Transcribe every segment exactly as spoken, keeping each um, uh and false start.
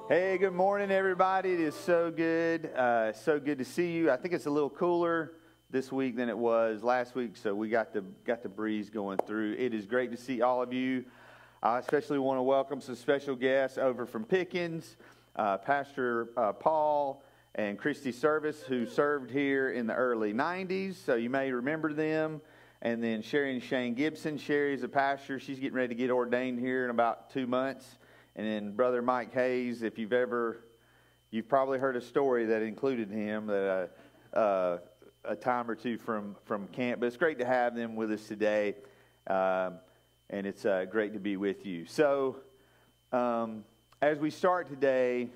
Hey, good morning, everybody. It is so good, uh, so good to see you. I think it's a little cooler this week than it was last week, so we got the got the breeze going through. It is great to see all of you. I especially want to welcome some special guests over from Pickens, uh, Pastor uh, Paul and Christy Service, who served here in the early nineties, so you may remember them. And then Sherry and Shane Gibson. Sherry's a pastor. She's getting ready to get ordained here in about two months. And then Brother Mike Hayes, if you've ever, you've probably heard a story that included him, that uh, uh, a time or two from, from camp. But it's great to have them with us today, um, and it's uh, great to be with you. So, um, as we start today,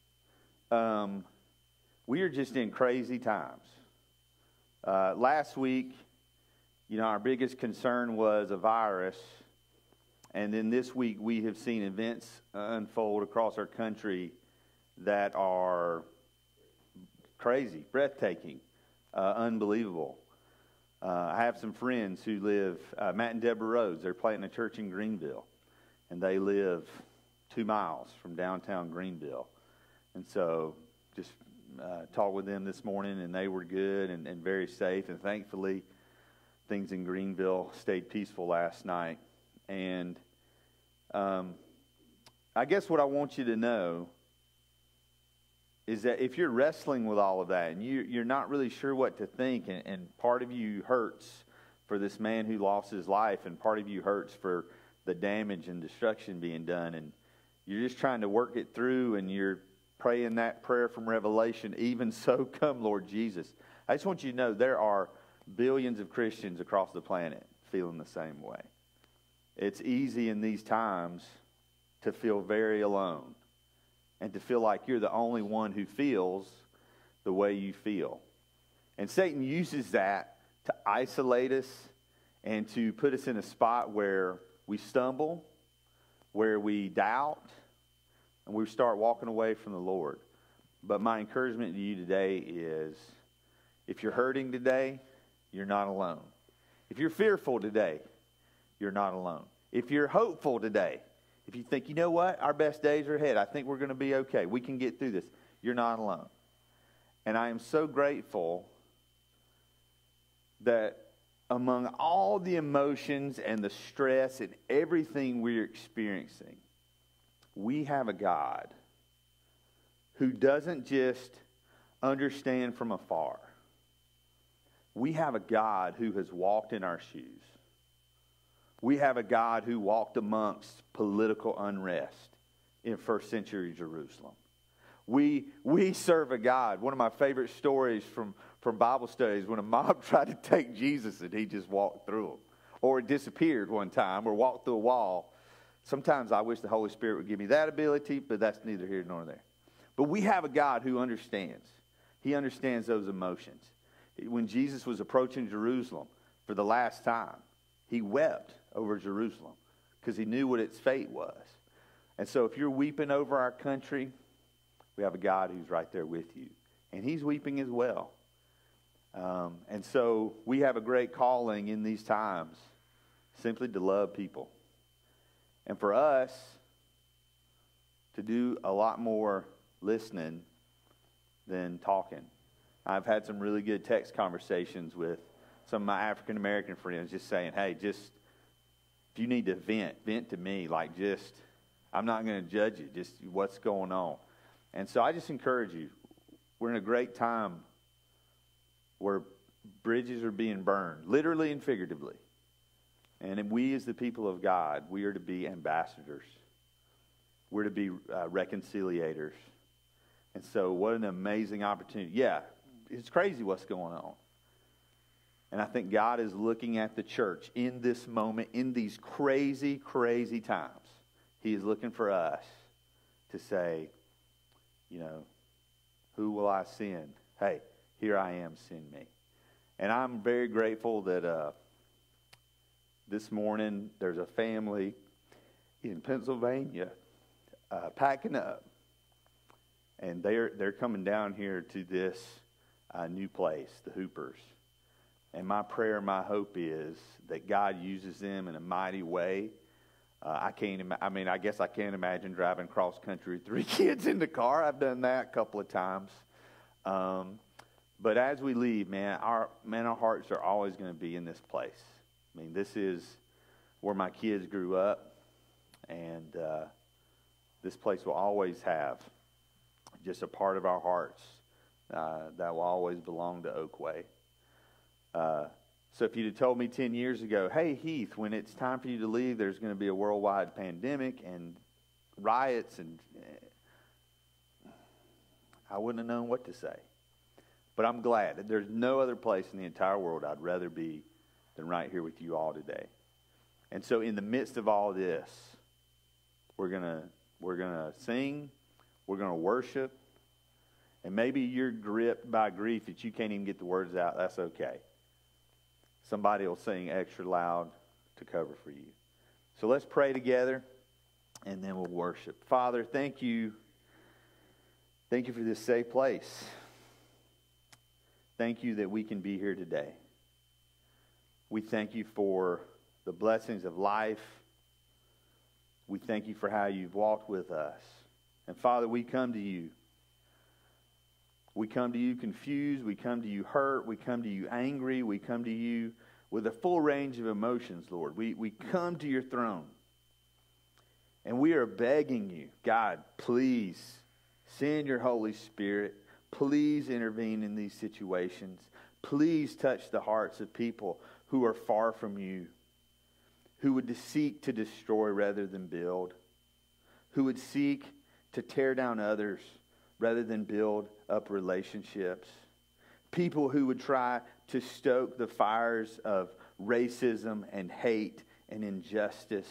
um, we are just in crazy times. Uh, last week, you know, our biggest concern was a virus. And then this week we have seen events unfold across our country that are crazy, breathtaking, uh, unbelievable. Uh, I have some friends who live, uh, Matt and Deborah Rhodes, they're planting a church in Greenville. And they live two miles from downtown Greenville. And so just uh, talked with them this morning, and they were good and, and very safe. And thankfully, things in Greenville stayed peaceful last night. And um, I guess what I want you to know is that if you're wrestling with all of that and you, you're not really sure what to think, and, and part of you hurts for this man who lost his life, and part of you hurts for the damage and destruction being done, and you're just trying to work it through, and you're praying that prayer from Revelation, even so come Lord Jesus. I just want you to know there are billions of Christians across the planet feeling the same way. It's easy in these times to feel very alone and to feel like you're the only one who feels the way you feel. And Satan uses that to isolate us and to put us in a spot where we stumble, where we doubt, and we start walking away from the Lord. But my encouragement to you today is, if you're hurting today, you're not alone. If you're fearful today, you're not alone. If you're hopeful today, if you think, you know what, our best days are ahead, I think we're going to be okay, we can get through this, you're not alone. And I am so grateful that among all the emotions and the stress and everything we're experiencing, we have a God who doesn't just understand from afar. We have a God who has walked in our shoes. We have a God who walked amongst political unrest in first century Jerusalem. We, we serve a God. One of my favorite stories from, from Bible studies, when a mob tried to take Jesus and he just walked through them. Or it disappeared one time or walked through a wall. Sometimes I wish the Holy Spirit would give me that ability, but that's neither here nor there. But we have a God who understands. He understands those emotions. When Jesus was approaching Jerusalem for the last time, he wept over Jerusalem because he knew what its fate was. And so if you're weeping over our country, we have a God who's right there with you. And he's weeping as well. Um, and so we have a great calling in these times, simply to love people. And for us to do a lot more listening than talking. I've had some really good text conversations with some of my African-American friends just saying, hey, just, if you need to vent, vent to me. Like, just, I'm not going to judge you, just what's going on. And so I just encourage you, we're in a great time where bridges are being burned, literally and figuratively. And we as the people of God, we are to be ambassadors. We're to be uh, reconciliators. And so what an amazing opportunity. Yeah, it's crazy what's going on. And I think God is looking at the church in this moment, in these crazy, crazy times. He is looking for us to say, you know, who will I send? Hey, here I am, send me. And I'm very grateful that uh, this morning there's a family in Pennsylvania uh, packing up. And they're, they're coming down here to this uh, new place, the Hoopers. And my prayer, my hope is that God uses them in a mighty way Uh, I can't. Ima- I mean, I guess I can't imagine driving cross country with three kids in the car. I've done that a couple of times. Um, but as we leave, man, our man, our hearts are always going to be in this place. I mean, this is where my kids grew up, and uh, this place will always have just a part of our hearts uh, that will always belong to Oakway. Uh, so if you'd have told me ten years ago, hey, Heath, when it's time for you to leave, there's going to be a worldwide pandemic and riots, and I wouldn't have known what to say. But I'm glad that there's no other place in the entire world I'd rather be than right here with you all today. And so in the midst of all this, we're gonna we're gonna sing, we're gonna worship, and maybe you're gripped by grief that you can't even get the words out. That's okay. Somebody will sing extra loud to cover for you. So let's pray together, and then we'll worship. Father, thank you. Thank you for this safe place. Thank you that we can be here today. We thank you for the blessings of life. We thank you for how you've walked with us. And Father, we come to you. We come to you confused. We come to you hurt. We come to you angry. We come to you with a full range of emotions, Lord. We, we come to your throne. And we are begging you, God, please send your Holy Spirit. Please intervene in these situations. Please touch the hearts of people who are far from you, who would seek to destroy rather than build, who would seek to tear down others rather than build up relationships, people who would try to stoke the fires of racism and hate and injustice.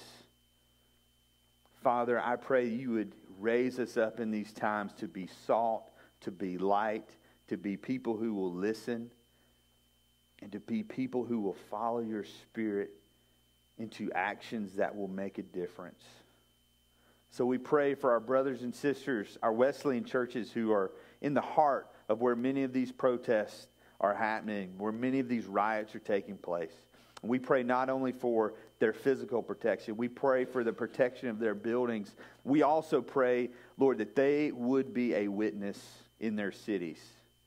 Father, I pray you would raise us up in these times to be salt, to be light, to be people who will listen, and to be people who will follow your Spirit into actions that will make a difference. So we pray for our brothers and sisters, our Wesleyan churches who are in the heart of where many of these protests are happening, where many of these riots are taking place. We pray not only for their physical protection, we pray for the protection of their buildings. We also pray, Lord, that they would be a witness in their cities.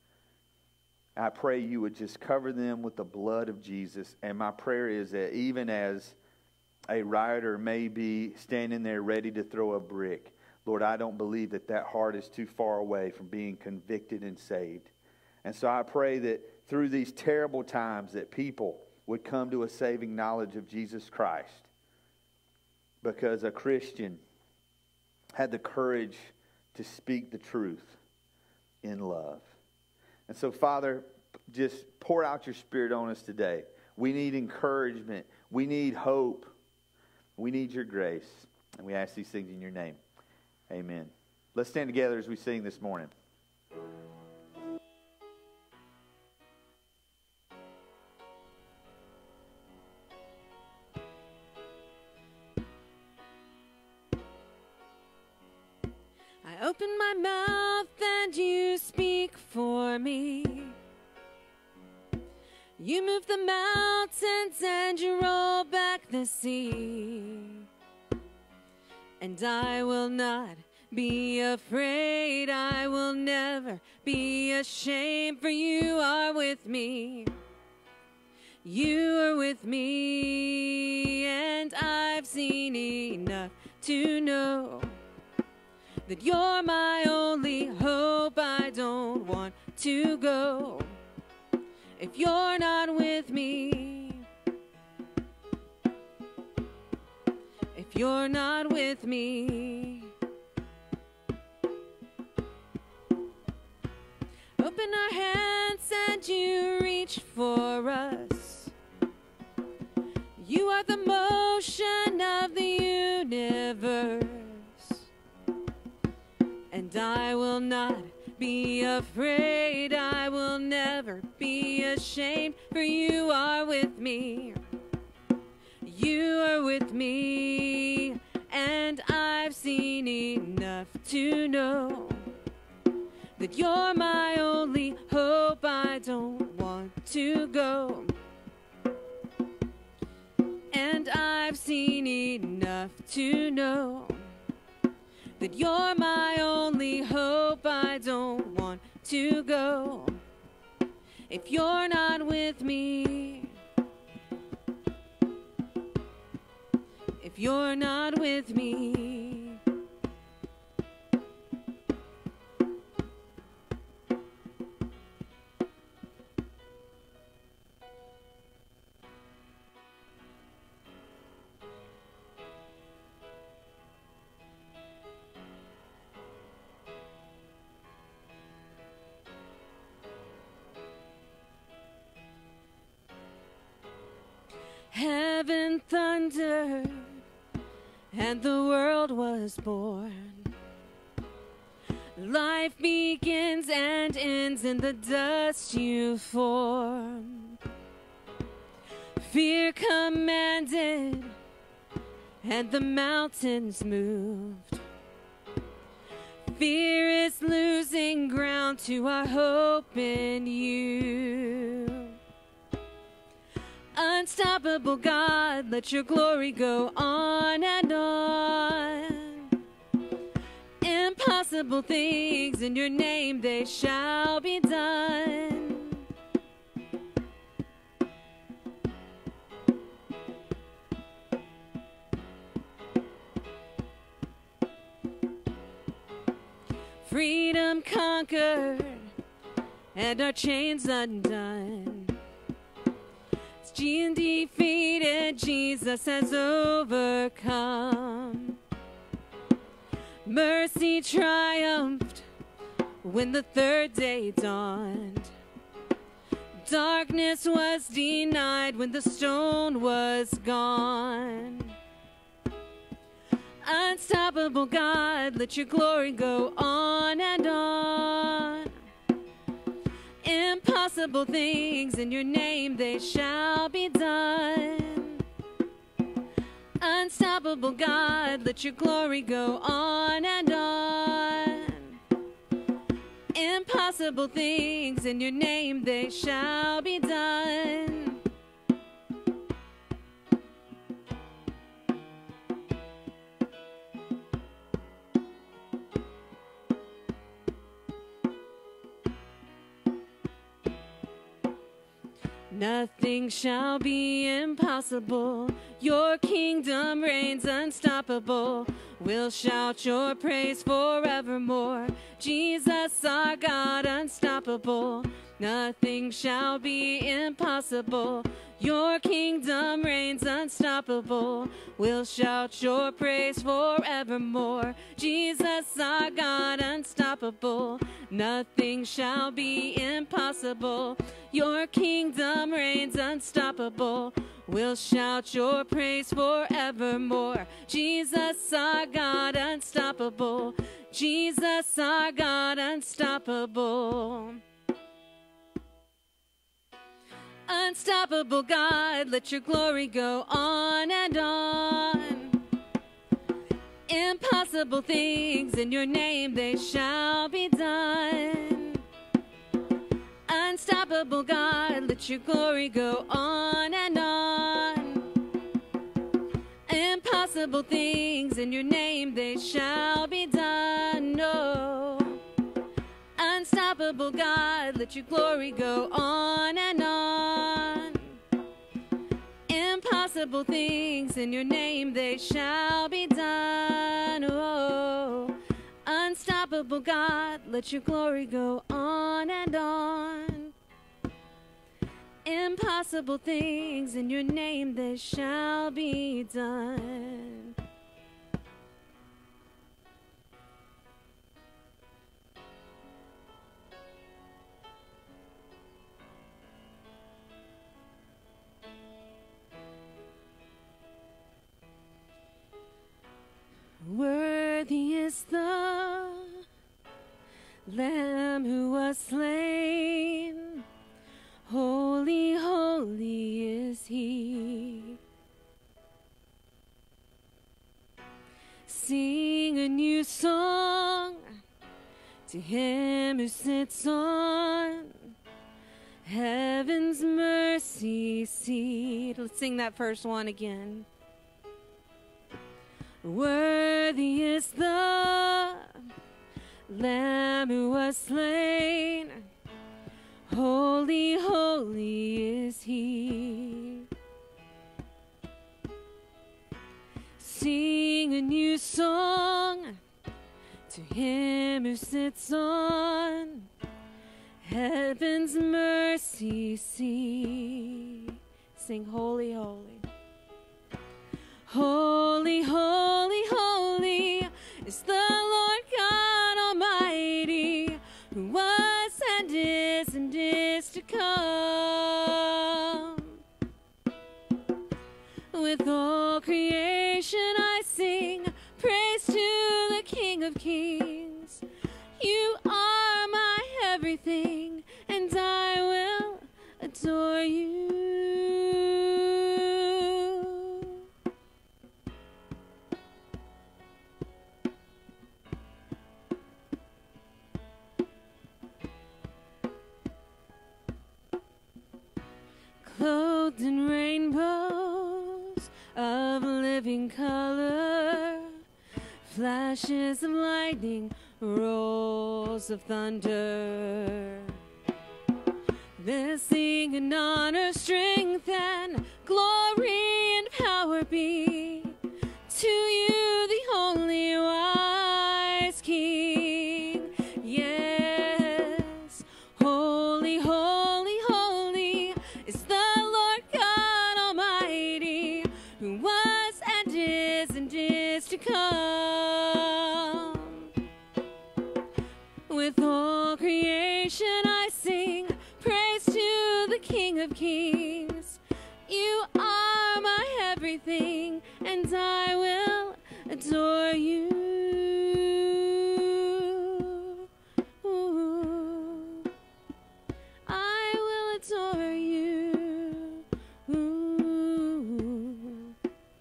I pray you would just cover them with the blood of Jesus. And my prayer is that even as a rioter may be standing there ready to throw a brick, Lord, I don't believe that that heart is too far away from being convicted and saved. And so I pray that through these terrible times that people would come to a saving knowledge of Jesus Christ, because a Christian had the courage to speak the truth in love. And so, Father, just pour out your Spirit on us today. We need encouragement. We need hope. We need your grace. And we ask these things in your name. Amen. Let's stand together as we sing this morning. I open my mouth and you speak for me. You move the mountains and you roll back the sea. And I will not be afraid. I will never be ashamed, for you are with me. You are with me, and I've seen enough to know that you're my only hope. I don't want to go if you're not with me. If you're not with me. Open our hands and you reach for us. You are the motion of the universe. And I will not be afraid. I will never be ashamed, for you are with me. You are with me, and I've seen enough to know that you're my only hope. I don't want to go, and I've seen enough enough to know that you're my only hope. I don't want to go if you're not with me. If you're not with me. Heaven thundered and the world was born. Life begins and ends in the dust you form. Fear commanded and the mountains moved. Fear is losing ground to our hope in you. Unstoppable God, let your glory go on and on. Impossible things in your name, they shall be done. Freedom conquered and our chains undone. Sin defeated, Jesus has overcome. Mercy triumphed when the third day dawned. Darkness was denied when the stone was gone. Unstoppable God, let your glory go on and on. Impossible things in your name, they shall be done. Unstoppable God, let your glory go on and on. Impossible things in your name, they shall be done. Nothing shall be impossible. Your kingdom reigns unstoppable. We'll shout your praise forevermore. Jesus, our God, unstoppable. Nothing shall be impossible. Your kingdom reigns unstoppable. We'll shout your praise forevermore. Jesus, our God, unstoppable. Nothing shall be impossible. Your kingdom reigns unstoppable. We'll shout your praise forevermore. Jesus, our God, unstoppable. Jesus, our God, unstoppable. Unstoppable God, let your glory go on and on. Impossible things in your name, they shall be done. Unstoppable God, let your glory go on and on. Impossible things in your name, they shall be done. No. Unstoppable God, let your glory go on and on. Impossible things in your name, they shall be done. Oh, unstoppable God, let your glory go on and on. Impossible things in your name, they shall be done. Worthy is the Lamb who was slain. Holy, holy is he. Sing a new song to him who sits on heaven's mercy seat. Let's sing that first one again. Worthy is the Lamb who was slain. Holy, holy is he. Sing a new song to him who sits on heaven's mercy seat. Sing holy, holy. Holy, holy, holy is the Lord God Almighty, who was and is and is to come. With all creation I sing praise to the King of Kings. You are my everything, and I will adore you. Clothed in rainbows of living color, flashes of lightning, rolls of thunder. Blessing and honor, strength and glory and power be to you, the only wise King. Yes, holy, holy, holy is the Lord God Almighty, who was and is and is to come. With all creation I sing praise to the King of Kings. You are my everything, and I will adore you. Ooh, I will adore you. Ooh.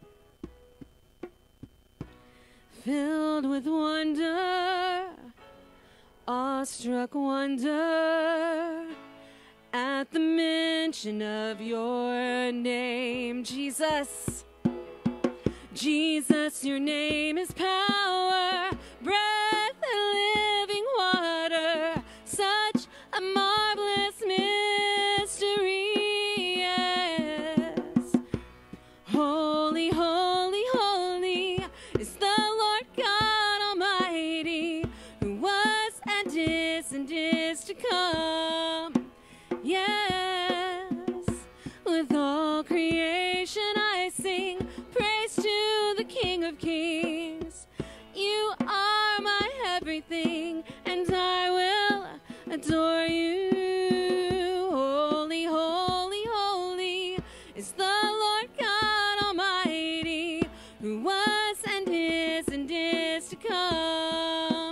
Filled with wonder, awestruck wonder, at the mention of your name, Jesus. Jesus, your name is power, breath and living water, such a marvelous mystery, yes. Holy, holy, holy is the Lord God Almighty, who was and is and is to come. Yes, with all creation I sing praise to the King of Kings. You are my everything, and I will adore you. Holy, holy, holy is the Lord God Almighty, who was and is and is to come.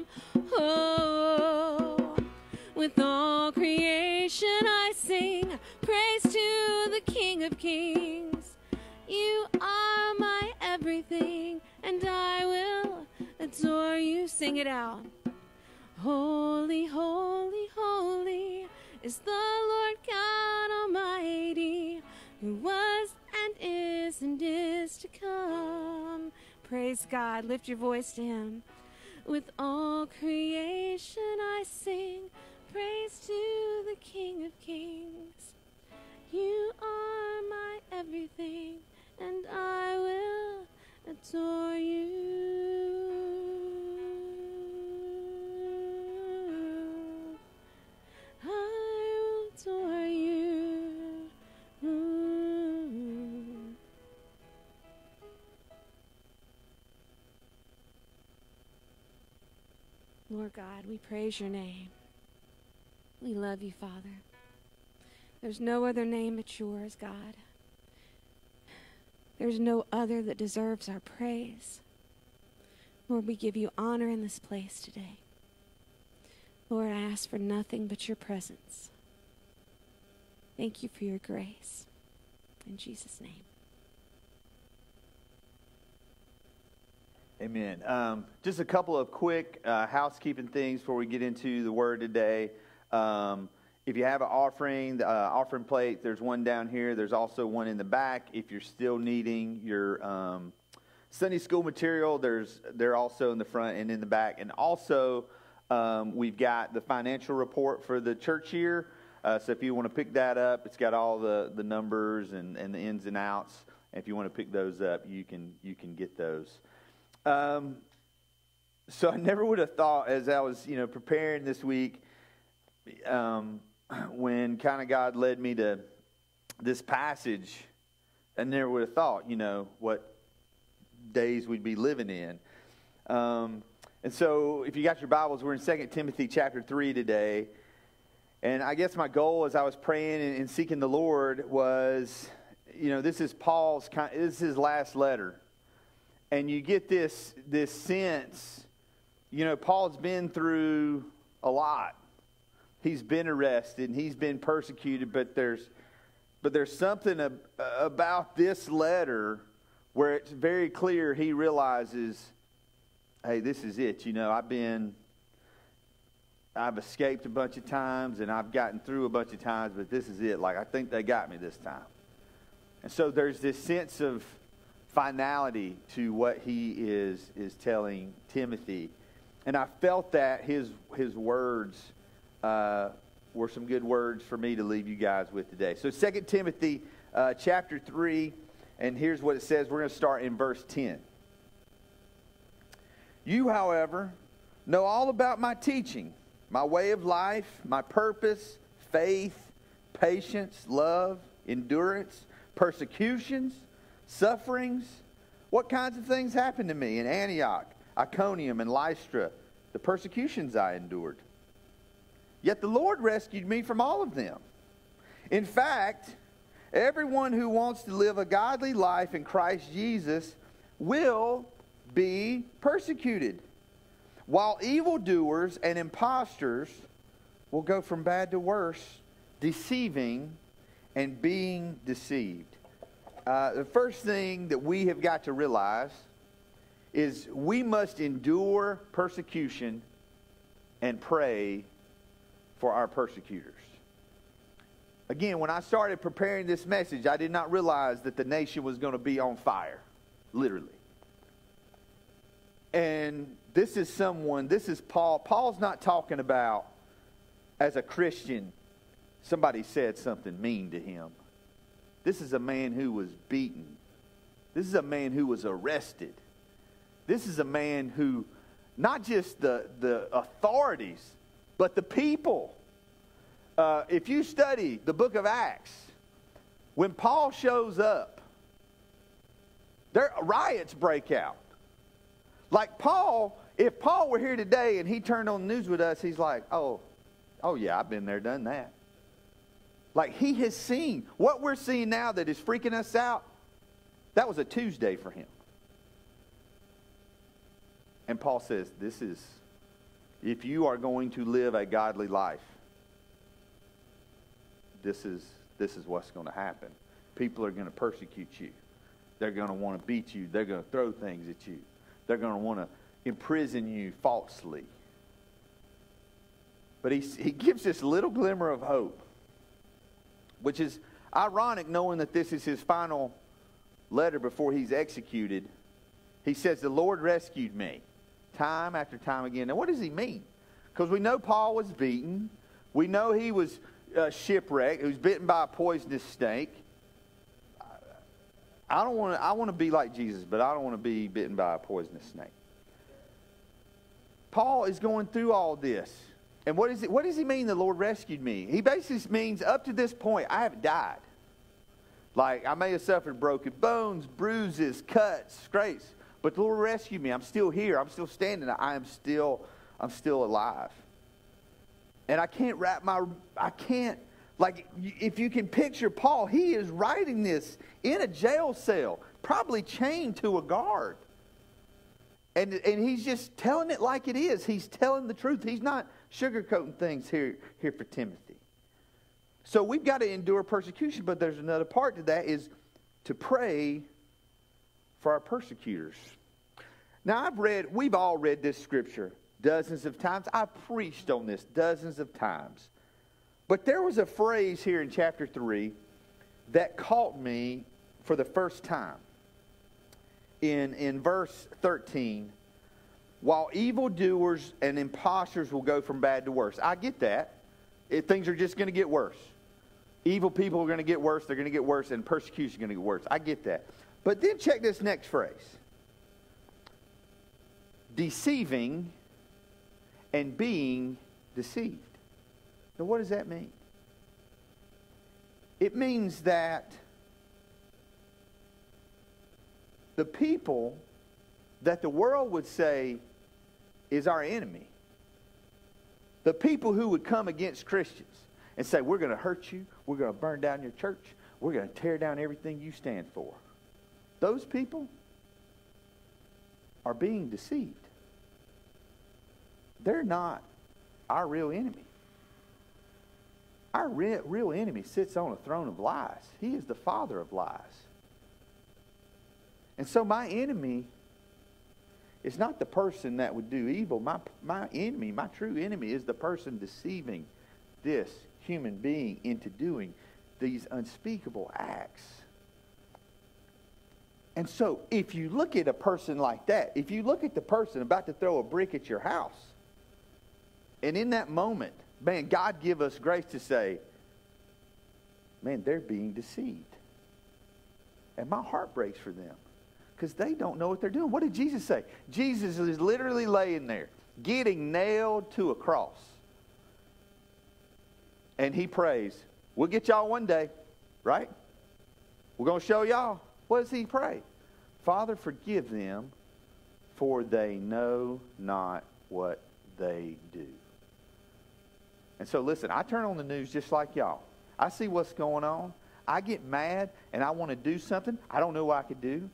Oh, with all creation I sing praise to the King of Kings. You are my everything, and I will adore you. Sing it out. Holy, holy, holy is the Lord God Almighty, who was and is and is to come. Praise God. Lift your voice to him. With all creation I sing praise to the King of Kings. You are my everything, and I will adore you. I will adore you. Ooh. Lord God, we praise your name. We love you, Father. There's no other name but yours, God. There's no other that deserves our praise. Lord, we give you honor in this place today. Lord, I ask for nothing but your presence. Thank you for your grace. In Jesus' name. Amen. Um, just a couple of quick uh, housekeeping things before we get into the word today. Um, if you have an offering, the uh, offering plate, there's one down here. There's also one in the back. If you're still needing your um, Sunday school material. There's they're also in the front and in the back. And also, um, we've got the financial report for the church year. Uh, so if you want to pick that up, it's got all the, the numbers and, and the ins and outs. And if you want to pick those up, you can you can get those. Um, so I never would have thought, as I was you know preparing this week, um, when kind of God led me to this passage, I never would have thought, you know, what days we'd be living in. Um, and so if you got your Bibles, we're in Second Timothy chapter three today. And I guess my goal as I was praying and, and seeking the Lord was, you know, this is Paul's, this is his last letter. And you get this, this sense, you know, Paul's been through a lot. He's been arrested and he's been persecuted, but there's, but there's something ab- about this letter where it's very clear he realizes, hey, this is it. You know, I've been... I've escaped a bunch of times, and I've gotten through a bunch of times, but this is it. Like, I think they got me this time. And so there's this sense of finality to what he is is telling Timothy. And I felt that his his words uh, were some good words for me to leave you guys with today. So Second Timothy uh, chapter three, and here's what it says. We're going to start in verse ten. You, however, know all about my teaching, my way of life, my purpose, faith, patience, love, endurance, persecutions, sufferings. What kinds of things happened to me in Antioch, Iconium, and Lystra, the persecutions I endured? Yet the Lord rescued me from all of them. In fact, everyone who wants to live a godly life in Christ Jesus will be persecuted, while evildoers and impostors will go from bad to worse, deceiving and being deceived. Uh, the first thing that we have got to realize is we must endure persecution and pray for our persecutors. Again, when I started preparing this message, I did not realize that the nation was going to be on fire, literally. And this is someone, this is Paul. Paul's not talking about, as a Christian, somebody said something mean to him. This is a man who was beaten. This is a man who was arrested. This is a man who, not just the, the authorities, but the people. Uh, if you study the book of Acts, when Paul shows up, there riots break out. Like Paul, if Paul were here today and he turned on the news with us, he's like, oh, oh yeah, I've been there, done that. Like he has seen what we're seeing now that is freaking us out. That was a Tuesday for him. And Paul says, this is, if you are going to live a godly life, this is, this is what's going to happen. People are going to persecute you. They're going to want to beat you. They're going to throw things at you. They're going to want to imprison you falsely. But he, he gives this little glimmer of hope, which is ironic knowing that this is his final letter before he's executed. He says, the Lord rescued me time after time again. Now, what does he mean? Because we know Paul was beaten. We know he was uh, shipwrecked. He was bitten by a poisonous snake. I don't want to. I want to be like Jesus, but I don't want to be bitten by a poisonous snake. Paul is going through all this, and what is it? What does he mean? The Lord rescued me. He basically means up to this point, I haven't died. Like I may have suffered broken bones, bruises, cuts, scrapes, but the Lord rescued me. I'm still here. I'm still standing. I am still. I'm still alive. And I can't wrap my. I can't. Like, if you can picture Paul, he is writing this in a jail cell, probably chained to a guard. And, and he's just telling it like it is. He's telling the truth. He's not sugarcoating things here, here for Timothy. So we've got to endure persecution, but there's another part to that is to pray for our persecutors. Now, I've read, we've all read this scripture dozens of times. I've preached on this dozens of times. But there was a phrase here in chapter three that caught me for the first time. in, in verse thirteen, while evildoers and impostors will go from bad to worse. I get that. It, things are just going to get worse. Evil people are going to get worse. They're going to get worse, and persecution is going to get worse. I get that. But then check this next phrase. Deceiving and being deceived. Now, what does that mean? It means that the people that the world would say is our enemy, the people who would come against Christians and say, we're going to hurt you, we're going to burn down your church, we're going to tear down everything you stand for. Those people are being deceived. They're not our real enemy. Our re- real enemy sits on a throne of lies. He is the father of lies. And so my enemy is not the person that would do evil. My, my enemy, my true enemy, is the person deceiving this human being into doing these unspeakable acts. And so if you look at a person like that, if you look at the person about to throw a brick at your house, and in that moment, man, God give us grace to say, man, they're being deceived. And my heart breaks for them because they don't know what they're doing. What did Jesus say? Jesus is literally laying there, getting nailed to a cross. And he prays, we'll get y'all one day, right? We're going to show y'all. What does he pray? Father, forgive them, for they know not what they do. And so listen, I turn on the news just like y'all. I see what's going on. I get mad and I want to do something. I don't know what I could do.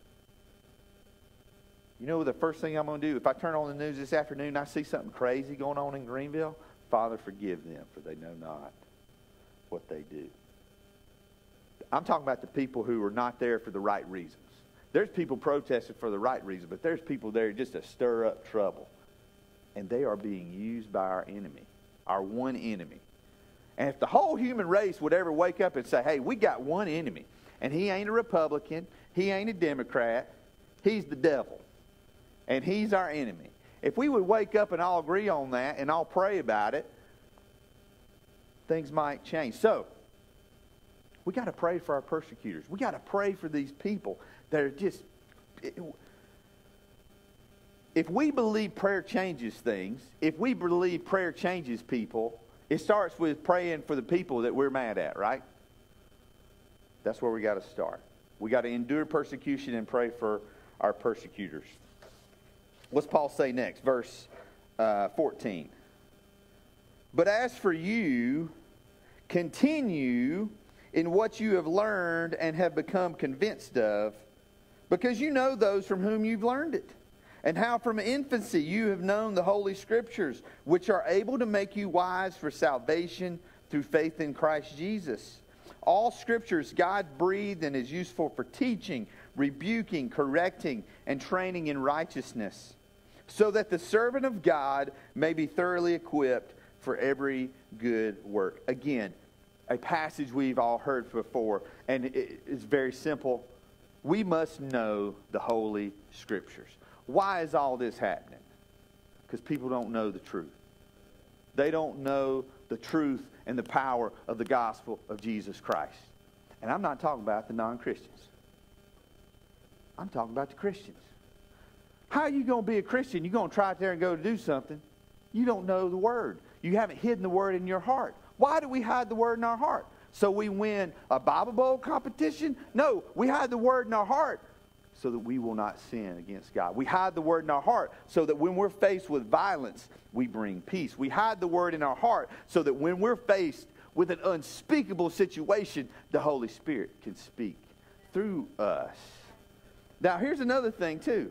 You know the first thing I'm going to do? If I turn on the news this afternoon and I see something crazy going on in Greenville, Father, forgive them, for they know not what they do. I'm talking about the people who are not there for the right reasons. There's people protesting for the right reason, but there's people there just to stir up trouble. And they are being used by our enemy, our one enemy. And if the whole human race would ever wake up and say, hey, we got one enemy, and he ain't a Republican, he ain't a Democrat, he's the devil, and he's our enemy. If we would wake up and all agree on that and all pray about it, things might change. So, we got to pray for our persecutors. We got to pray for these people that are just... If we believe prayer changes things, if we believe prayer changes people, it starts with praying for the people that we're mad at, right? That's where we got to start. We got to endure persecution and pray for our persecutors. What's Paul say next? Verse uh, fourteen. But as for you, continue in what you have learned and have become convinced of, because you know those from whom you've learned it, and how from infancy you have known the Holy Scriptures, which are able to make you wise for salvation through faith in Christ Jesus. All Scripture is God-breathed and is useful for teaching, rebuking, correcting, and training in righteousness, so that the servant of God may be thoroughly equipped for every good work. Again, a passage we've all heard before, and it's very simple. We must know the Holy Scriptures. Why is all this happening? Because people don't know the truth. They don't know the truth and the power of the gospel of Jesus Christ. And I'm not talking about the non-Christians. I'm talking about the Christians. How are you going to be a Christian? You're going to try out there and go to do something. You don't know the Word. You haven't hidden the Word in your heart. Why do we hide the Word in our heart? So we win a Bible Bowl competition? No, we hide the Word in our heart so that we will not sin against God. We hide the Word in our heart so that when we're faced with violence, we bring peace. We hide the Word in our heart so that when we're faced with an unspeakable situation, the Holy Spirit can speak through us. Now, here's another thing, too.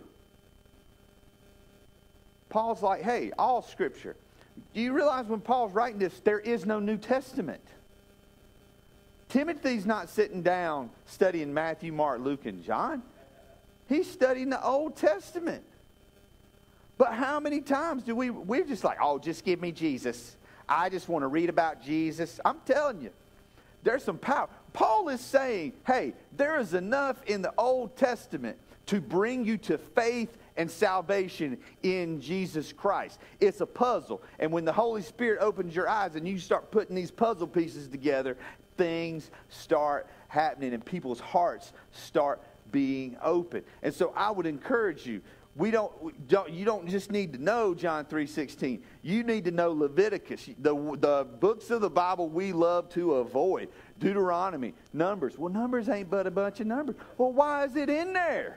Paul's like, hey, all Scripture. Do you realize when Paul's writing this, there is no New Testament? Timothy's not sitting down studying Matthew, Mark, Luke, and John. He's studying the Old Testament. But how many times do we, we're just like, oh, just give me Jesus. I just want to read about Jesus. I'm telling you, there's some power. Paul is saying, hey, there is enough in the Old Testament to bring you to faith and salvation in Jesus Christ. It's a puzzle. And when the Holy Spirit opens your eyes and you start putting these puzzle pieces together, things start happening and people's hearts start being open. And so I would encourage you, we don't, we don't you don't just need to know John three sixteen. You need to know Leviticus, the, the books of the Bible we love to avoid. Deuteronomy, Numbers. Well, Numbers ain't but a bunch of numbers. Well, why is it in there?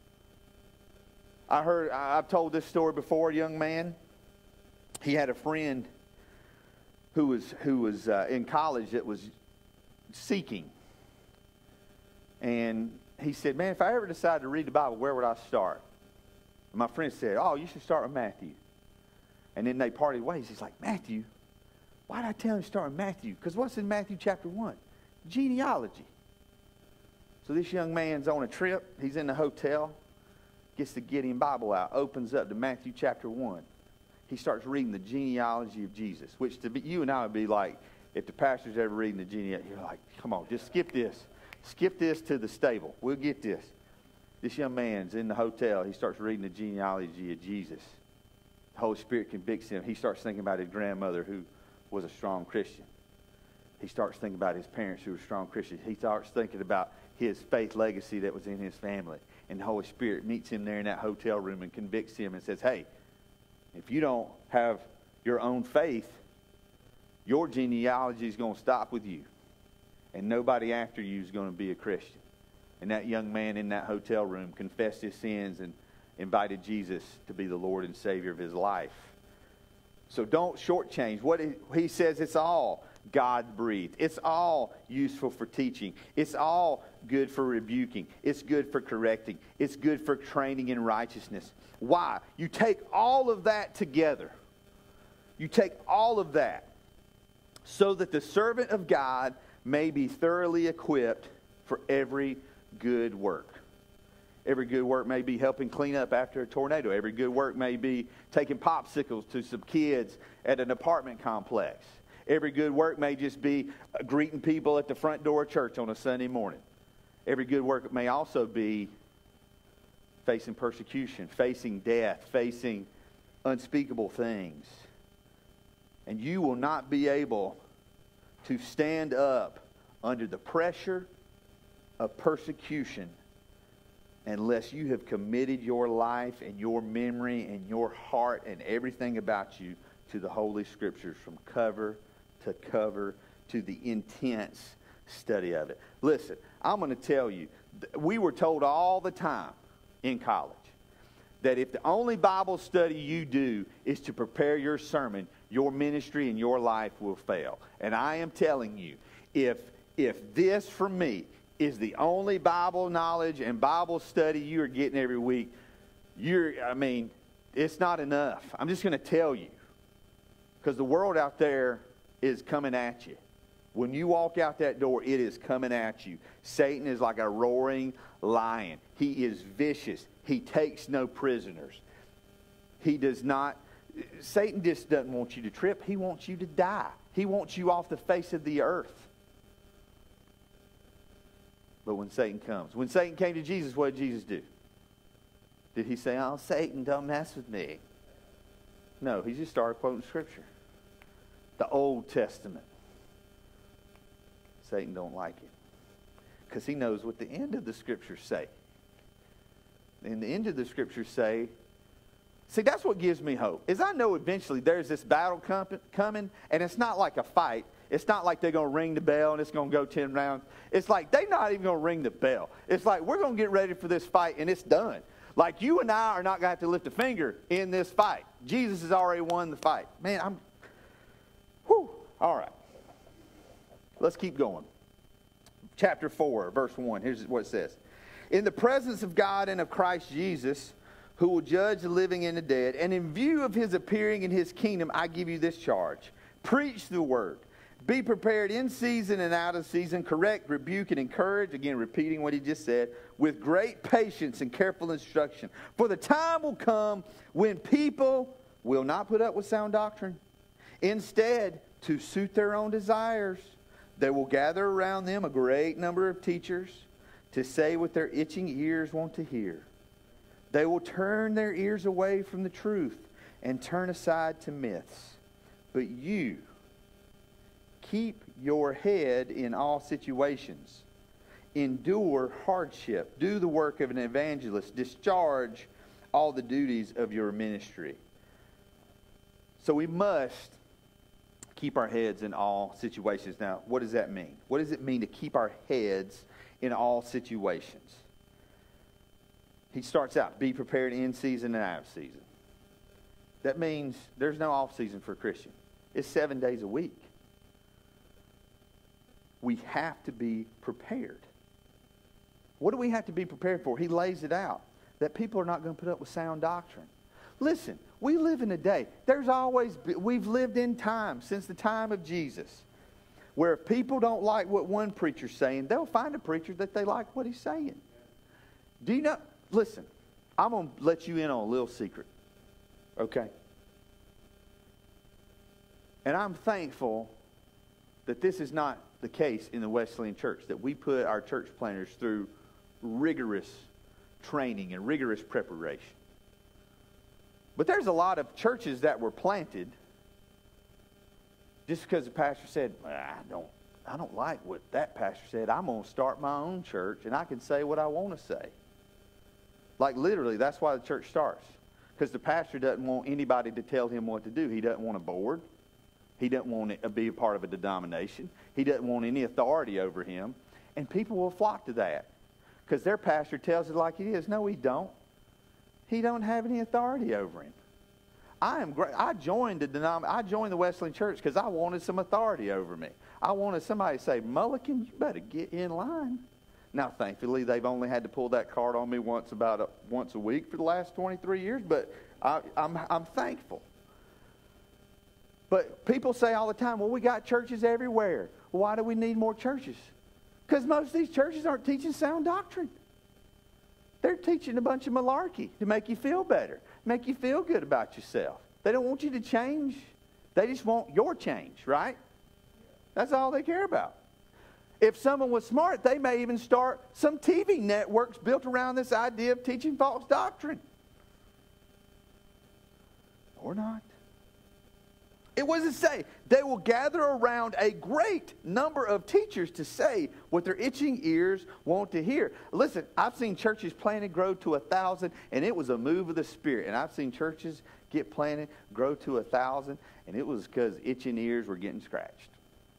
I heard, I've told this story before, a young man. He had a friend who was, who was uh, in college that was seeking. And he said, man, if I ever decide to read the Bible, where would I start? And my friend said, oh, you should start with Matthew. And then they parted ways. He's like, Matthew? Why did I tell him to start with Matthew? Because what's in Matthew chapter one? Genealogy. So this young man's on a trip. He's in the hotel. Gets the Gideon Bible out. Opens up to Matthew chapter one. He starts reading the genealogy of Jesus. Which to be, you and I would be like, if the pastor's ever reading the genealogy, you're like, come on, just skip this. Skip this to the stable. We'll get this. This young man's in the hotel. He starts reading the genealogy of Jesus. The Holy Spirit convicts him. He starts thinking about his grandmother who was a strong Christian. He starts thinking about his parents who were strong Christians. He starts thinking about his faith legacy that was in his family. And the Holy Spirit meets him there in that hotel room and convicts him and says, hey, if you don't have your own faith, your genealogy is going to stop with you. And nobody after you is going to be a Christian. And that young man in that hotel room confessed his sins and invited Jesus to be the Lord and Savior of his life. So don't shortchange. What he says, it's all God-breathed. It's all useful for teaching. It's all good for rebuking. It's good for correcting. It's good for training in righteousness. Why? You take all of that together. You take all of that so that the servant of God may be thoroughly equipped for every good work. Every good work may be helping clean up after a tornado. Every good work may be taking popsicles to some kids at an apartment complex. Every good work may just be greeting people at the front door of church on a Sunday morning. Every good work may also be facing persecution, facing death, facing unspeakable things. And you will not be able to stand up under the pressure of persecution unless you have committed your life and your memory and your heart and everything about you to the Holy Scriptures from cover to cover to the intense study of it. Listen, I'm going to tell you, we were told all the time in college that if the only Bible study you do is to prepare your sermon, your ministry and your life will fail. And I am telling you, if if this for me is the only Bible knowledge and Bible study you are getting every week, you're, I mean, it's not enough. I'm just going to tell you. Because the world out there is coming at you. When you walk out that door, it is coming at you. Satan is like a roaring lion. He is vicious. He takes no prisoners. He does not, Satan just doesn't want you to trip. He wants you to die. He wants you off the face of the earth. But when Satan comes, when Satan came to Jesus, what did Jesus do? Did he say, oh, Satan, don't mess with me? No, he just started quoting Scripture. The Old Testament. Satan don't like it. Because he knows what the end of the Scriptures say. And the end of the Scriptures say, see, that's what gives me hope, is I know eventually there's this battle com- coming, and it's not like a fight. It's not like they're going to ring the bell and it's going to go ten rounds. It's like they're not even going to ring the bell. It's like we're going to get ready for this fight and it's done. Like you and I are not going to have to lift a finger in this fight. Jesus has already won the fight. Man, I'm, whew, all right. Let's keep going. Chapter four, verse one. Here's what it says. In the presence of God and of Christ Jesus, who will judge the living and the dead, and in view of his appearing in his kingdom, I give you this charge. Preach the word. Be prepared in season and out of season. Correct, rebuke, and encourage. Again, repeating what he just said. With great patience and careful instruction. For the time will come when people will not put up with sound doctrine. Instead, to suit their own desires, they will gather around them a great number of teachers to say what their itching ears want to hear. They will turn their ears away from the truth and turn aside to myths. But you, keep your head in all situations. Endure hardship. Do the work of an evangelist. Discharge all the duties of your ministry. So we must keep our heads in all situations. Now, what does that mean? What does it mean to keep our heads in all situations? He starts out, be prepared in season and out of season. That means there's no off season for a Christian. It's seven days a week. We have to be prepared. What do we have to be prepared for? He lays it out, that people are not going to put up with sound doctrine. Listen, we live in a day. There's always, we've lived in time, since the time of Jesus, where if people don't like what one preacher's saying, they'll find a preacher that they like what he's saying. Do you know, listen, I'm going to let you in on a little secret, okay? And I'm thankful that this is not the case in the Wesleyan Church, that we put our church planners through rigorous training and rigorous preparation. But there's a lot of churches that were planted just because the pastor said, well, I don't, I don't like what that pastor said. I'm going to start my own church, and I can say what I want to say. Like literally, that's why the church starts. Because the pastor doesn't want anybody to tell him what to do. He doesn't want a board. He doesn't want to be a part of a denomination. He doesn't want any authority over him. And people will flock to that because their pastor tells it like it is. No, he don't. He don't have any authority over him. I am great. I joined the denom- I joined the Wesleyan Church because I wanted some authority over me. I wanted somebody to say, Mullikin, you better get in line. Now, thankfully, they've only had to pull that card on me once about a, once a week for the last twenty-three years, but I, I'm, I'm thankful. But people say all the time, well, we got churches everywhere. Why do we need more churches? Because most of these churches aren't teaching sound doctrine. They're teaching a bunch of malarkey to make you feel better, make you feel good about yourself. They don't want you to change. They just want your change, right? That's all they care about. If someone was smart, they may even start some T V networks built around this idea of teaching false doctrine. Or not. It was to say, they will gather around a great number of teachers to say what their itching ears want to hear. Listen, I've seen churches planted grow to a thousand, and it was a move of the Spirit. And I've seen churches get planted, grow to a thousand, and it was because itching ears were getting scratched.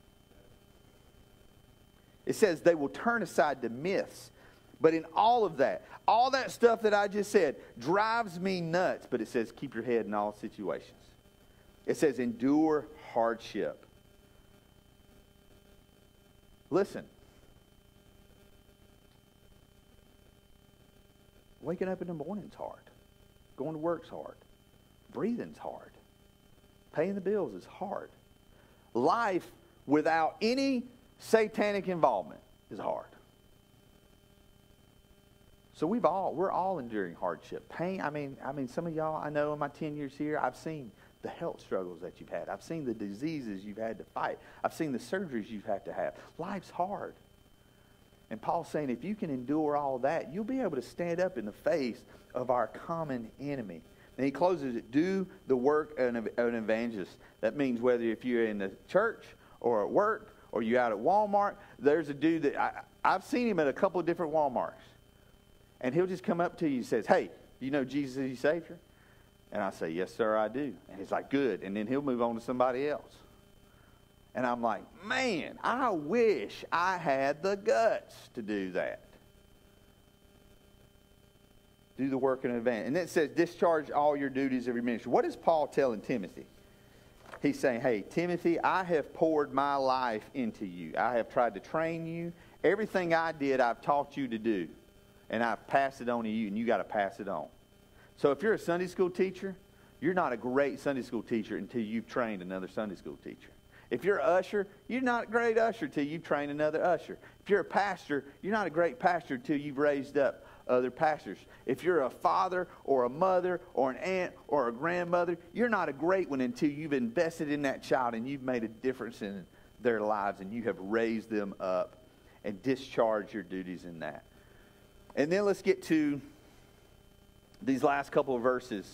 It says they will turn aside to myths. But in all of that, all that stuff that I just said drives me nuts. But it says keep your head in all situations. It says endure hardship. Listen. Waking up in the morning's hard. Going to work's hard. Breathing's hard. Paying the bills is hard. Life without any satanic involvement is hard. So we've all we're all enduring hardship. Pain, I mean, I mean some of y'all I know in my ten years here, I've seen the health struggles that you've had. I've seen the diseases you've had to fight. I've seen the surgeries you've had to have. Life's hard. And Paul's saying if you can endure all that, you'll be able to stand up in the face of our common enemy. And he closes it, do the work of an evangelist. That means whether if you're in the church or at work or you're out at Walmart, there's a dude that I, I've seen him at a couple of different Walmarts. And he'll just come up to you and says, hey, you know Jesus is your Savior? And I say, yes, sir, I do. And he's like, good. And then he'll move on to somebody else. And I'm like, man, I wish I had the guts to do that. Do the work in advance. And then it says, discharge all your duties of your ministry. What is Paul telling Timothy? He's saying, hey, Timothy, I have poured my life into you. I have tried to train you. Everything I did, I've taught you to do. And I've passed it on to you, and you got to pass it on. So if you're a Sunday school teacher, you're not a great Sunday school teacher until you've trained another Sunday school teacher. If you're an usher, you're not a great usher until you've trained another usher. If you're a pastor, you're not a great pastor until you've raised up other pastors. If you're a father or a mother or an aunt or a grandmother, you're not a great one until you've invested in that child and you've made a difference in their lives and you have raised them up and discharged your duties in that. And then let's get to these last couple of verses.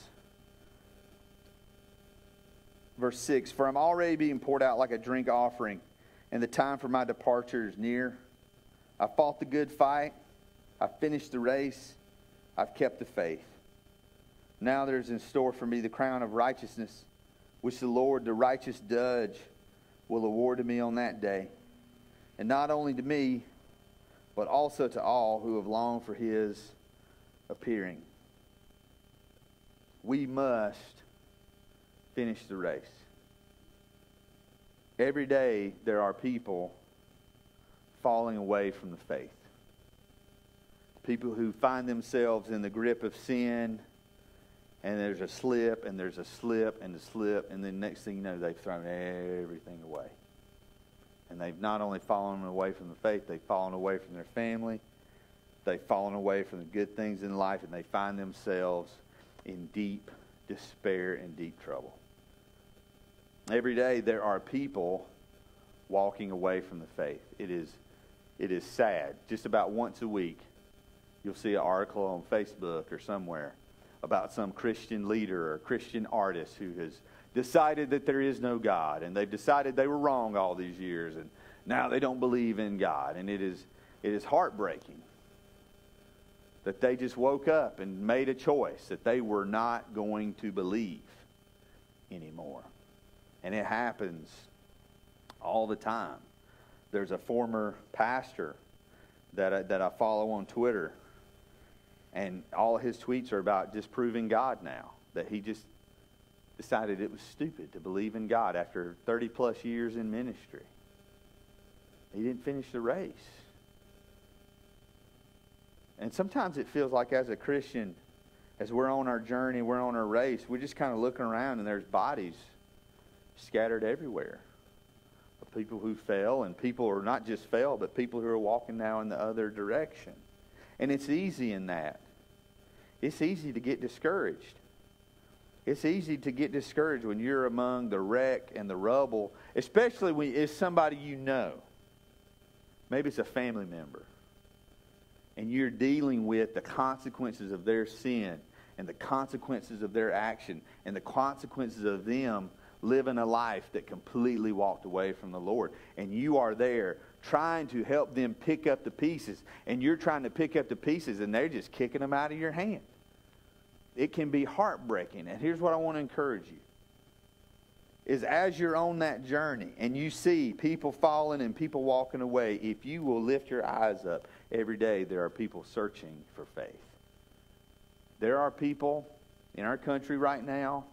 Verse six, for I'm already being poured out like a drink offering, and the time for my departure is near. I fought the good fight. I finished the race. I've kept the faith. Now there's in store for me the crown of righteousness, which the Lord, the righteous judge, will award to me on that day. And not only to me, but also to all who have longed for his appearing. We must finish the race. Every day there are people falling away from the faith. People who find themselves in the grip of sin, and there's a slip, and there's a slip, and a slip, and then next thing you know, they've thrown everything away. And they've not only fallen away from the faith, they've fallen away from their family, they've fallen away from the good things in life, and they find themselves in deep despair and deep trouble. Every day there are people walking away from the faith. It is, it is sad. Just about once a week, you'll see an article on Facebook or somewhere about some Christian leader or Christian artist who has decided that there is no God, and they've decided they were wrong all these years, and now they don't believe in God. And it is, it is heartbreaking that they just woke up and made a choice that they were not going to believe anymore. And it happens all the time. There's a former pastor that I, that I follow on Twitter, and all his tweets are about disproving God now. That he just decided it was stupid to believe in God after thirty plus years in ministry. He didn't finish the race. And sometimes it feels like as a Christian, as we're on our journey, we're on our race, we're just kind of looking around and there's bodies scattered everywhere of people who fell, and people who are not just fell, but people who are walking now in the other direction. And it's easy in that. It's easy to get discouraged. It's easy to get discouraged when you're among the wreck and the rubble, especially when it's somebody you know. Maybe it's a family member. And you're dealing with the consequences of their sin and the consequences of their action and the consequences of them living a life that completely walked away from the Lord. And you are there trying to help them pick up the pieces. And you're trying to pick up the pieces and they're just kicking them out of your hand. It can be heartbreaking. And here's what I want to encourage you. Is as you're on that journey and you see people falling and people walking away, if you will lift your eyes up every day, there are people searching for faith. There are people in our country right now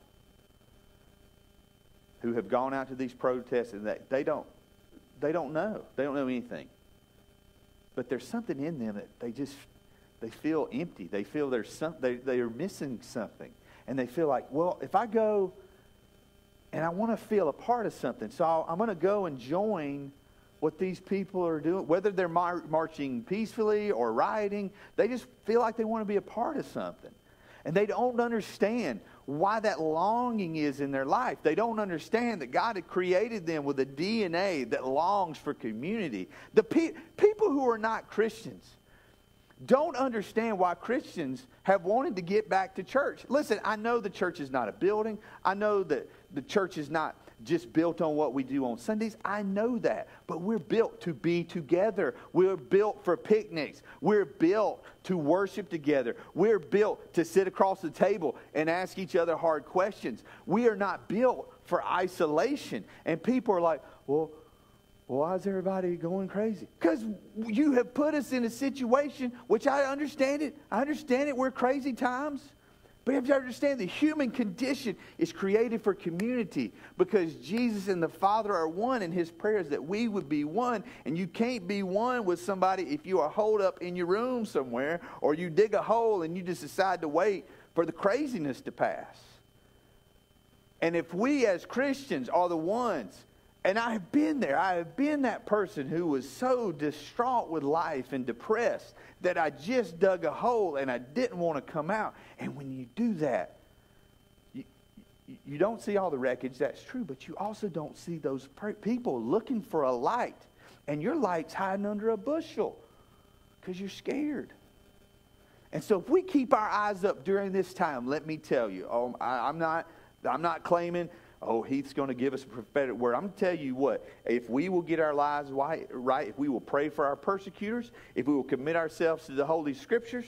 who have gone out to these protests and that they don't they don't know. They don't know anything. But there's something in them that they just they feel empty. They feel there's some they, they are missing something. And they feel like, well, if I go and I want to feel a part of something, so I'm going to go and join what these people are doing, whether they're mar- marching peacefully or rioting. They just feel like they want to be a part of something. And they don't understand why that longing is in their life. They don't understand that God had created them with a D N A that longs for community. The pe- people who are not Christians don't understand why Christians have wanted to get back to church. Listen, I know the church is not a building. I know that the church is not just built on what we do on Sundays. I know that. But we're built to be together. We're built for picnics. We're built to worship together. We're built to sit across the table and ask each other hard questions. We are not built for isolation. And people are like, well, why is everybody going crazy? Because you have put us in a situation, which I understand it. I understand it. We're crazy times. But you have to understand the human condition is created for community because Jesus and the Father are one, and His prayer is that we would be one. And you can't be one with somebody if you are holed up in your room somewhere, or you dig a hole and you just decide to wait for the craziness to pass. And if we as Christians are the ones, and I have been there. I have been that person who was so distraught with life and depressed that I just dug a hole and I didn't want to come out. And when you do that, you, you don't see all the wreckage. That's true. But you also don't see those people looking for a light. And your light's hiding under a bushel because you're scared. And so if we keep our eyes up during this time, let me tell you, oh, I, I'm not, I'm not claiming, oh, Heath's going to give us a prophetic word. I'm going to tell you what, if we will get our lives right, if we will pray for our persecutors, if we will commit ourselves to the Holy Scriptures,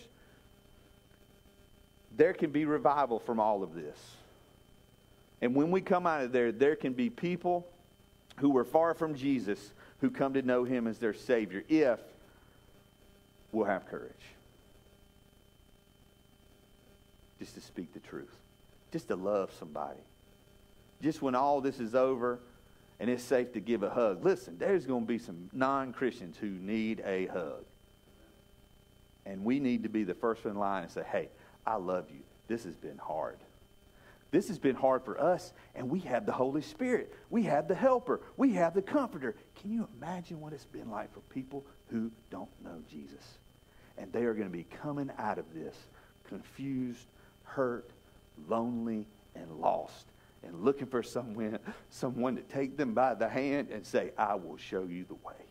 there can be revival from all of this. And when we come out of there, there can be people who were far from Jesus who come to know Him as their Savior, if we'll have courage. Just to speak the truth. Just to love somebody. Just when all this is over and it's safe to give a hug. Listen, there's going to be some non-Christians who need a hug. And we need to be the first in line and say, hey, I love you. This has been hard. This has been hard for us, and we have the Holy Spirit. We have the Helper. We have the Comforter. Can you imagine what it's been like for people who don't know Jesus? And they are going to be coming out of this confused, hurt, lonely, and lost, and looking for someone, someone to take them by the hand and say, I will show you the way.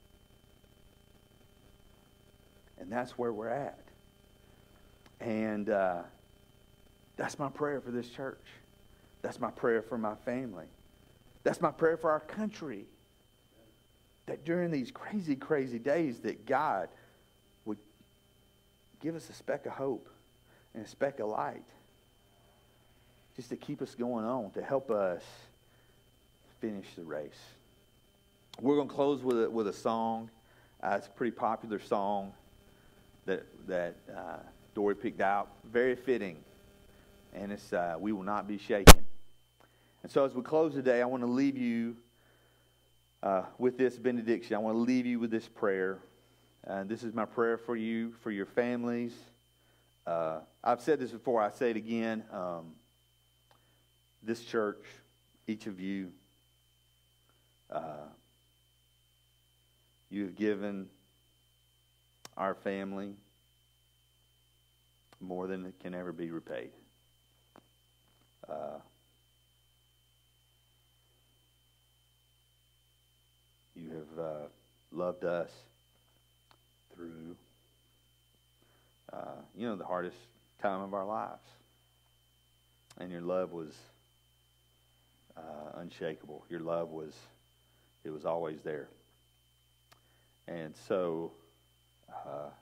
And that's where we're at. And uh, that's my prayer for this church. That's my prayer for my family. That's my prayer for our country. That during these crazy, crazy days that God would give us a speck of hope and a speck of light. Just to keep us going on, to help us finish the race. We're going to close with a, with a song. Uh, it's a pretty popular song that, that uh, Dory picked out. Very fitting. And it's uh, We Will Not Be Shaken. And so as we close today, I want to leave you uh, with this benediction. I want to leave you with this prayer. Uh, this is my prayer for you, for your families. Uh, I've said this before. I say it again. Um, this church, each of you, uh, you have given our family more than it can ever be repaid. Uh, you have uh, loved us through, uh, you know, the hardest time of our lives. And your love was uh, unshakable. Your love was, it was always there. And so, uh,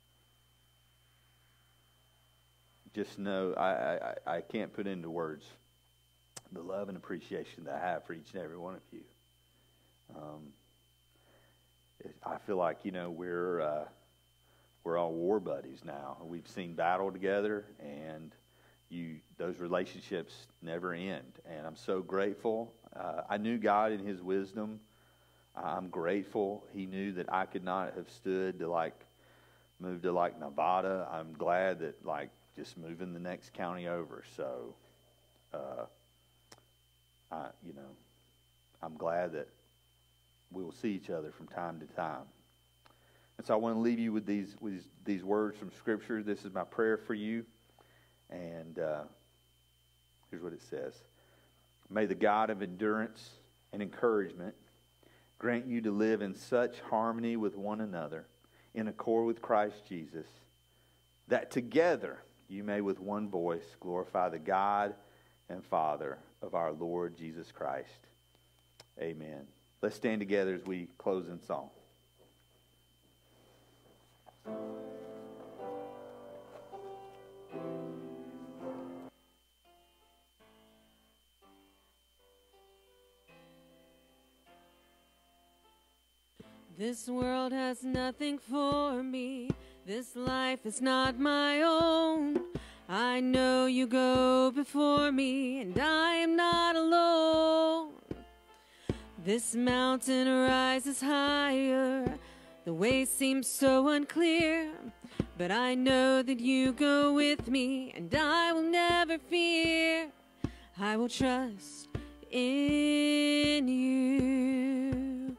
just know, I, I, I can't put into words the love and appreciation that I have for each and every one of you. Um, it, I feel like, you know, we're uh, we're all war buddies now. We've seen battle together, and you those relationships never end. And I'm so grateful. Uh, I knew God in His wisdom. I'm grateful. He knew that I could not have stood to, like, move to, like, Nevada. I'm glad that, like, just moving the next county over. So, uh, I, you know, I'm glad that we will see each other from time to time. And so I want to leave you with these with these words from Scripture. This is my prayer for you. And uh, here's what it says. May the God of endurance and encouragement grant you to live in such harmony with one another, in accord with Christ Jesus, that together you may with one voice glorify the God and Father of our Lord Jesus Christ. Amen. Let's stand together as we close in song. This world has nothing for me. This life is not my own. I know you go before me, and I am not alone. This mountain rises higher. The way seems so unclear, but I know that you go with me, and I will never fear. I will trust in you.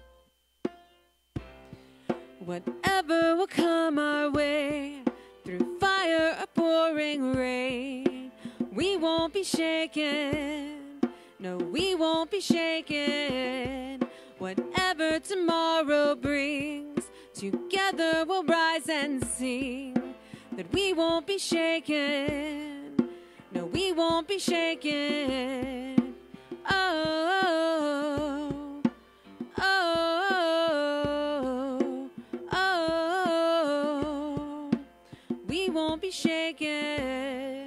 Whatever will come our way, through fire or pouring rain, we won't be shaken. No, we won't be shaken. Whatever tomorrow brings, together we'll rise and sing that we won't be shaken. No, we won't be shaken. Oh, oh, oh, we won't be shaken.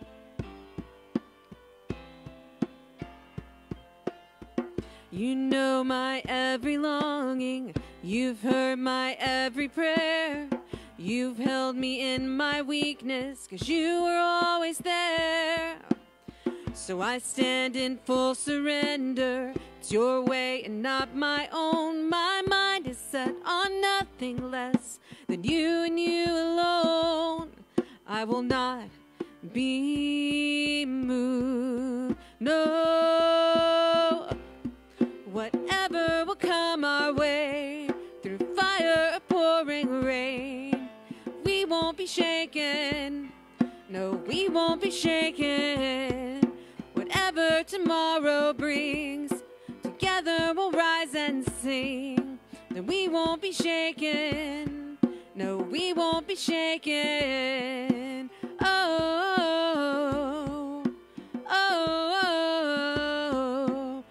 You know my every longing, you've heard my every prayer. You've held me in my weakness, 'cause you were always there. So I stand in full surrender. It's your way and not my own. My mind is set on nothing less than you and you alone. I will not be moved. No. Whatever will come our way, through fire or pouring rain, we won't be shaken. No, we won't be shaken. Whatever tomorrow brings, together we'll rise and sing. Then we won't be shaken. No, we won't be shaken. Oh, oh, oh,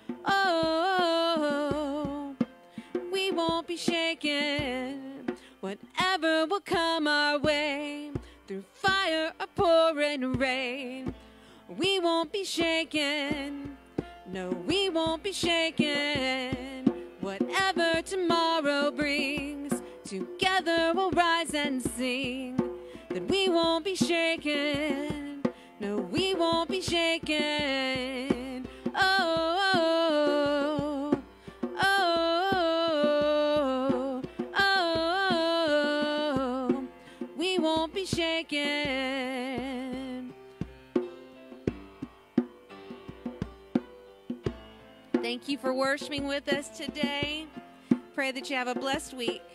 oh, we won't be shaken. Whatever will come our way, through fire or pouring rain, we won't be shaken. No, we won't be shaken. Whatever tomorrow brings, together we'll rise and sing. That we won't be shaken. No, we won't be shaken. Oh, oh, oh, oh, we won't be shaken. Thank you for worshiping with us today. Pray that you have a blessed week.